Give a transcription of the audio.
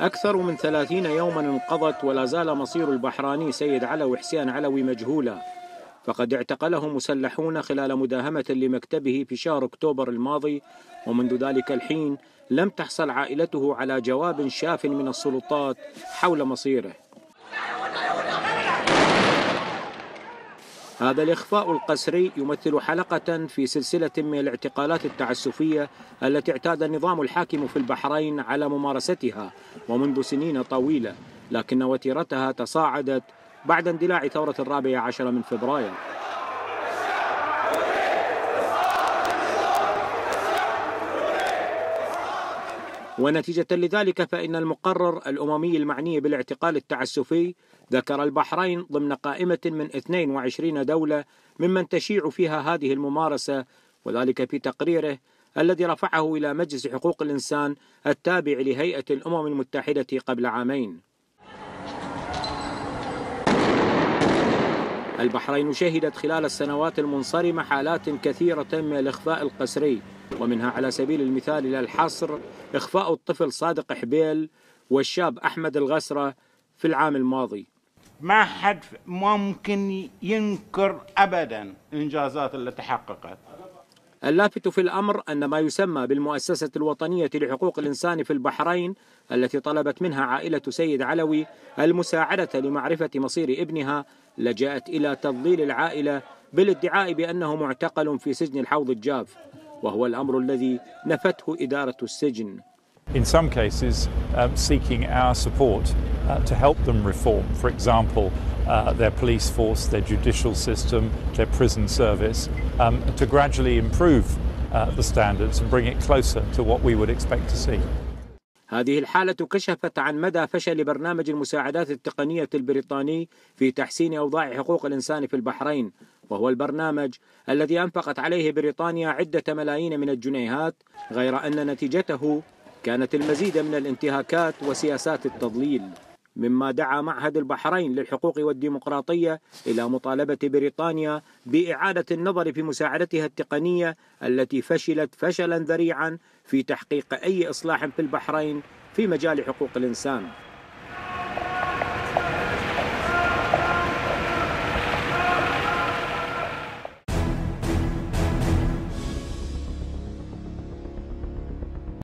أكثر من 30 يوما انقضت ولا زال مصير البحراني سيد علوي حسين علوي مجهولا، فقد اعتقله مسلحون خلال مداهمة لمكتبه في شهر أكتوبر الماضي، ومنذ ذلك الحين لم تحصل عائلته على جواب شاف من السلطات حول مصيره. هذا الإخفاء القسري يمثل حلقة في سلسلة من الاعتقالات التعسفية التي اعتاد النظام الحاكم في البحرين على ممارستها ومنذ سنين طويلة، لكن وتيرتها تصاعدت بعد اندلاع ثورة 14 من فبراير. ونتيجة لذلك فإن المقرر الأممي المعني بالاعتقال التعسفي ذكر البحرين ضمن قائمة من 22 دولة ممن تشيع فيها هذه الممارسة، وذلك في تقريره الذي رفعه إلى مجلس حقوق الإنسان التابع لهيئة الأمم المتحدة قبل عامين. البحرين شهدت خلال السنوات المنصرمة حالات كثيرة من الإخفاء القسري، ومنها على سبيل المثال إلى الحصر إخفاء الطفل صادق حبيل والشاب أحمد الغسرة في العام الماضي. ما حد ممكن ينكر أبدا الإنجازات التي تحققت. اللافت في الأمر أن ما يسمى بالمؤسسة الوطنية لحقوق الإنسان في البحرين التي طلبت منها عائلة سيد علوي المساعدة لمعرفة مصير ابنها لجأت إلى تضليل العائلة بالادعاء بأنه معتقل في سجن الحوض الجاف، وهو الأمر الذي نفته إدارة السجن. In some cases, seeking our support to help them reform, for example, their police force, their judicial system, their prison service, to gradually improve the standards and bring it closer to what we would expect to see. هذه الحالة كشفت عن مدى فشل برنامج المساعدات التقنية البريطاني في تحسين أوضاع حقوق الإنسان في البحرين، وهو البرنامج الذي أنفقت عليه بريطانيا عدة ملايين من الجنيهات، غير أن نتيجته كانت المزيد من الانتهاكات وسياسات التضليل، مما دعا معهد البحرين للحقوق والديمقراطية إلى مطالبة بريطانيا بإعادة النظر في مساعدتها التقنية التي فشلت فشلا ذريعا في تحقيق أي إصلاح في البحرين في مجال حقوق الإنسان.